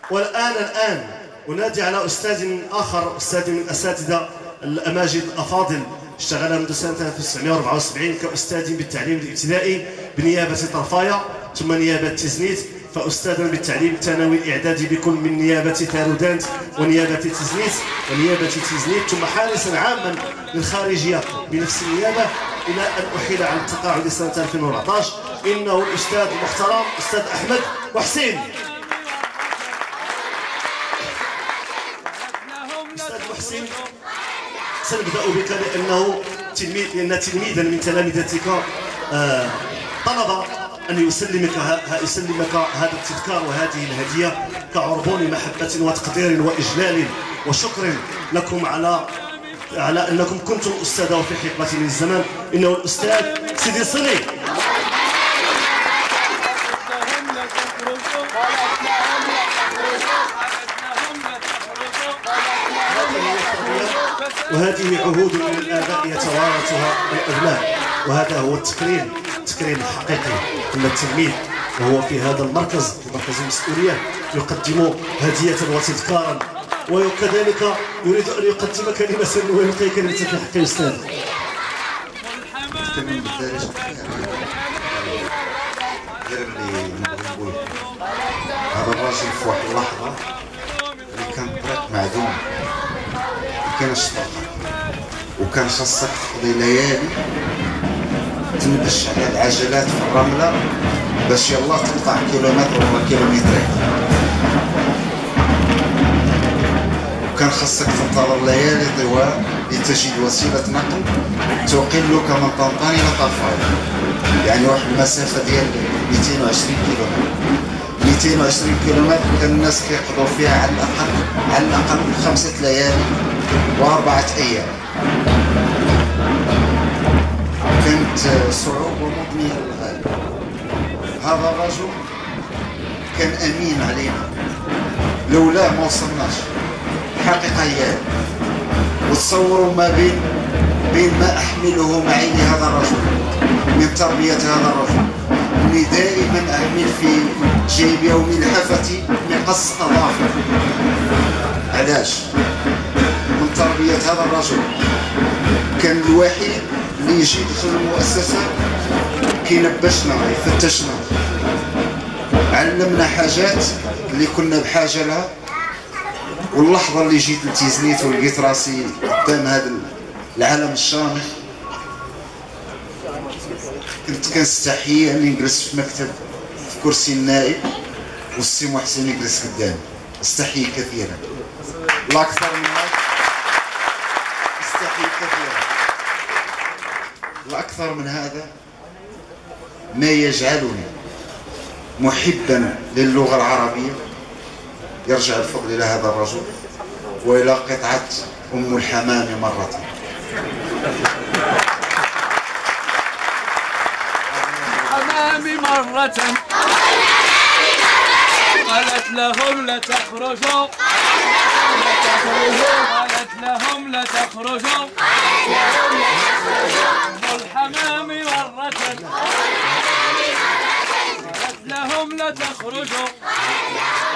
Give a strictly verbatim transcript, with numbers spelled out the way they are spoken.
والآن الآن أنادي على أستاذ آخر، أستاذ من الأساتذة الأماجد الأفاضل، اشتغل منذ سنة ألف وتسعمائة وأربعة وسبعين كأستاذ بالتعليم الابتدائي بنيابة طرفايا ثم نيابة تزنيت، فأستاذ بالتعليم الثانوي الإعدادي بكل من نيابة تارودانت ونيابة تزنيت ونيابة تزنيت، ثم حارسا عاما للخارجية بنفس النيابة، إلى أن أحيل عن التقاعد سنة ألفين وأربعة عشر. إنه الأستاذ المحترم أستاذ أحمد محسن. أستاذ محسن، سنبدأ بك لأنه تلميذ لأن تلميذا من تلامذتك آه طلب أن يسلمك يسلمك هذا التذكار وهذه الهدية كعربون محبة وتقدير وإجلال وشكر لكم على على أنكم كنتم أستاذه في حقبة من الزمان. إنه الأستاذ سيدي صلي. وهذه عهود من الآباء يتوارثها الأبناء، وهذا هو التكريم التكريم الحقيقي. أن التلميذ وهو في هذا المركز في مركز المسؤولية يقدم هدية وتذكارا، وكذلك يريد أن يقدم كلمة ويلقي كلمة في حق الأستاذ. نتكلم بالدارجة غير اللي نبغي نقول. هذا الراجل في واحد اللحظة اللي كان طريق معدوم، مكانش طاقة، وكان خاصك تقضي ليالي تنبش على العجلات في الرملة باش يلا تقطع كيلومتر ولا كيلومترين، وكان خاصك تنتظر ليالي طوال لتجد وسيلة نقل تقلك من طنطان إلى طرفايا، يعني واحد المسافة ديال مئتين وعشرين كيلومتر. مئتين وعشرين كيلومتر كان الناس كيقضوا فيها على الأقل على الأقل خمسة ليالي وأربعة أيام. كانت صعوبة مضنية للغاية. هذا الرجل كان أمين علينا، لولاه ما وصلناش الحقيقة هي. وتصوروا ما بين بين ما أحمله معي لهذا الرجل من تربية هذا الرجل، أني دائما أحمل في جيبي أو ملحفتي مقص أظافر. علاش؟ من تربية هذا الرجل. كان الوحيد اللي يجي يدخل المؤسسة كينبشنا يفتشنا، علمنا حاجات اللي كنا بحاجة لها. واللحظة اللي جيت لتيزنيت ولقيت راسي قدام هذا العالم الشامخ كنت كنستحي اني نجلس في مكتب في كرسي النائب والسي محسن يجلس قدامي، استحي كثيرا. لا اكثر من هذا، استحي كثيرا. لا اكثر من هذا ما يجعلني محبا للغة العربية يرجع الفضل إلى هذا الرجل وإلى قطعة أم الحمام مرة. الحمام مرة قالت لهم لا تخرجوا، قالت لهم لا تخرجوا، أم الحمام مرة قالت لهم لا تخرجوا.